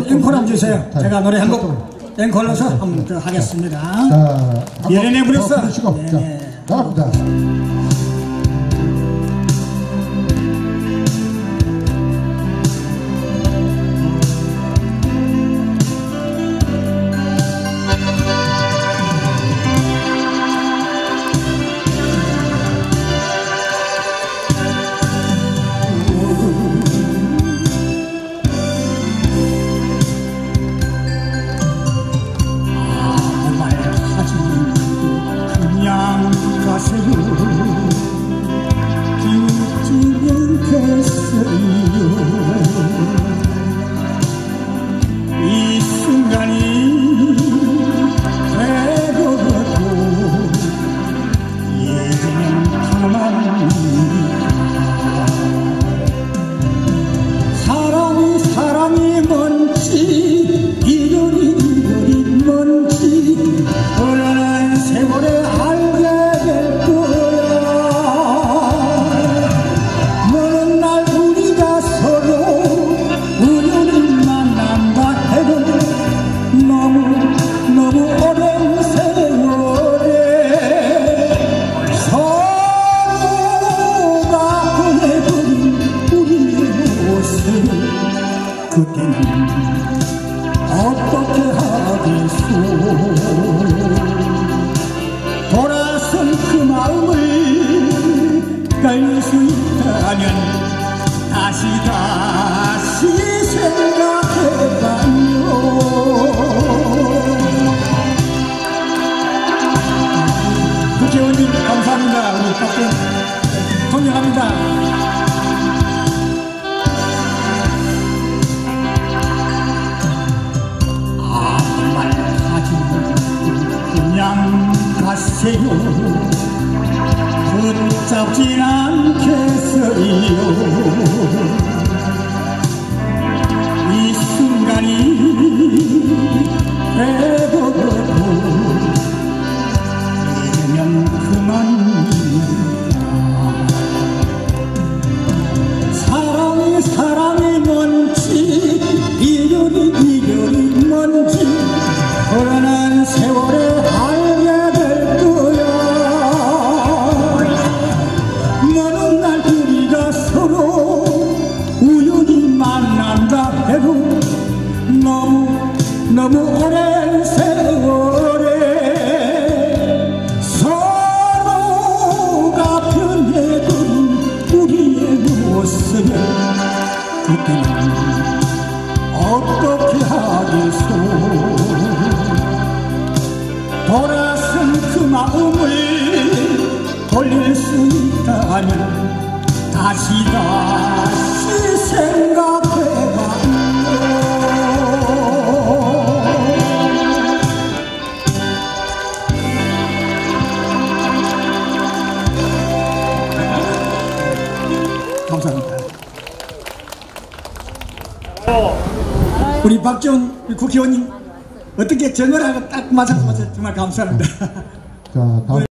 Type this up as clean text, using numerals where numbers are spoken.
앵콜 한번 주세요. 제가 노래 한 곡 앵콜로서 한번 더 하겠습니다. 미련의 브루스. 나갑니다. 이 순간이 되고도 이제는 가만 사랑이 뭔지 이별이 뭔지 오랜 세월에 알게 될 거야. 먼 날 우리가 서로 우연히 만난다 해도 너무 오랜 세월에 서로가 보내버린 우리의 모습 그때는 어떻게 하겠소. 돌아선 그 마음을 깔릴 수 있다면 다시 생각해봐요. 국회의원님 감사합니다. 우리 박근 존경합니다. 아무 말 하지 그냥 가세요. 붙잡진 않겠어요. 이 순간이 되고도 이러면 그만입니다. 사랑이 뭔지 이별이 뭔지 오랜 세월에 알게 될 거야. 먼 날 우리가 서로 우연히 만난다 해도 너무 오랜 세월에 서로가 변해버린 우리의 모습을 그때는 어떻게 하겠소. 돌아선 그 마음을 돌릴 수 있다면 다시 생각해봐요. 감사합니다. 우리 박지원 국회의원님 어떻게 정을 하고 딱 맞아서 정말 감사합니다. 자, 다음.